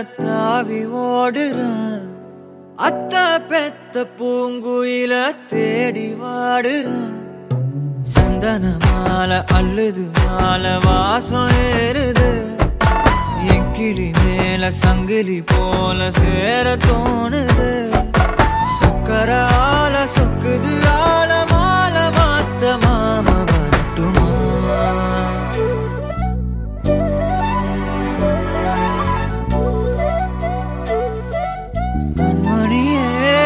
தாவி ஓடுறான். அத்த பெத்த பூங்குயில தேடி வாடுறான். சந்தன மாலை அள்ளுது மாலை வாசம் ஏறுது. என் கிளி மேல சங்கிலி போல சேர தோணுது. சக்கர ஆல சொக்குது ஆல மால மாத்த மாம வரட்டுமா? கண்மணியே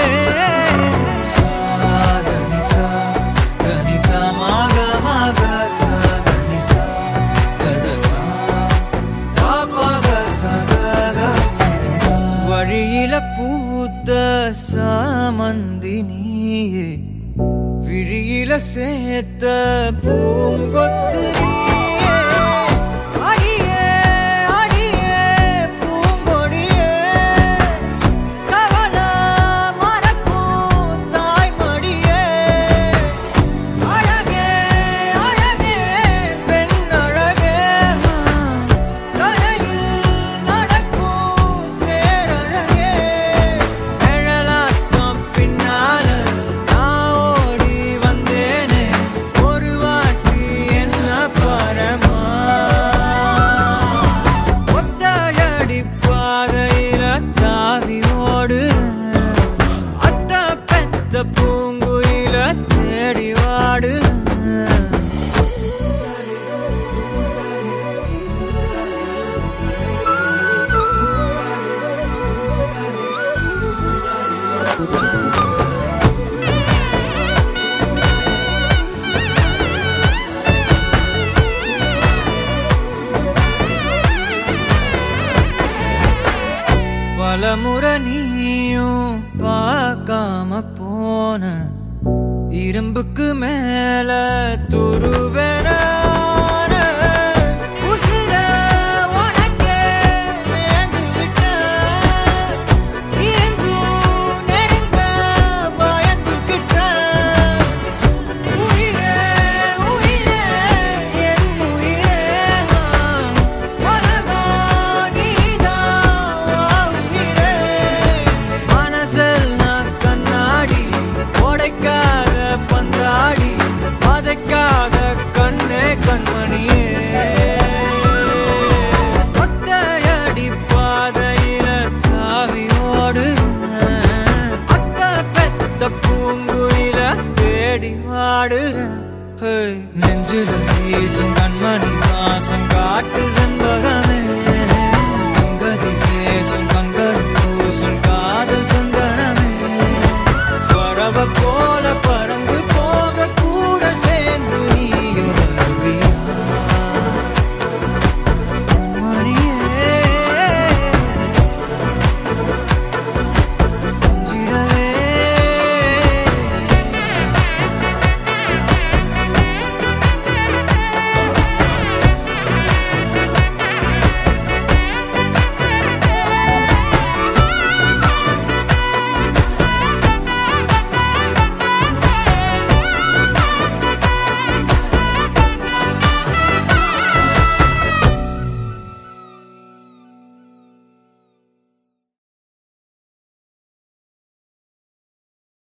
சாதனிசா தனிசா மாக மாக சாதனிசா ததசா தாபக சகக சிதனிசா. வழியில பூத்த சாமந்தி நீயே, விழியில சேர்த்த பூங்கொத்து நீயே. அடியே அடியே பூங்கொடியே, கவல மறக்கும் தாய்மடியே. அழகே அழகே பெண் அழகே, கதையில் நடக்கும் தேரழகே. நிழலாட்டம் பின்னால நான் ஓடி வந்தேனே, ஒரு வாட்டி என்ன பரமா. ஒத்தையடி பாதையில தாவி ஓடுறேன். அத்த பெத்த பூங்குயில தேடி வாடுறேன். பலமுறை நீயும் பார்க்காம போன, இரும்புக்கு மேல துருவேன